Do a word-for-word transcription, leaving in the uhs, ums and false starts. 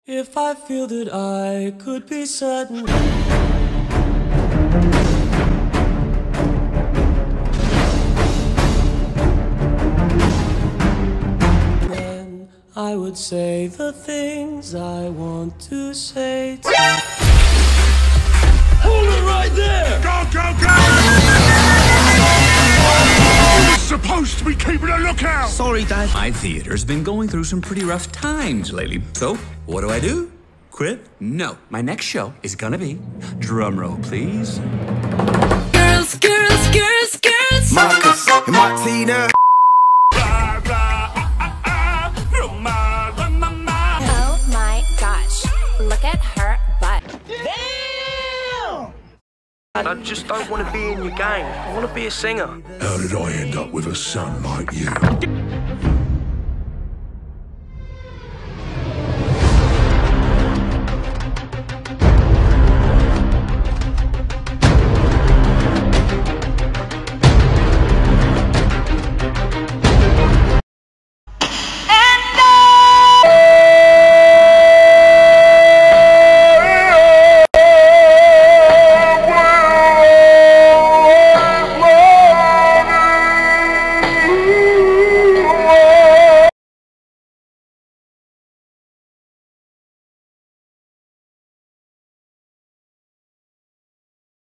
If I feel that I could be certain, then I would say the things I want to say to Hold it right there! Go, go, go! You're supposed to be keeping a lookout! Sorry, Dad. My theater's been going through some pretty rough times lately. So, what do I do? Quit? No. My next show is gonna be, drumroll please, Girls, girls, girls, girls. Marcus and Martina. Oh my gosh. Look at her butt. I just don't want to be in your gang. I want to be a singer. How did I end up with a son like you?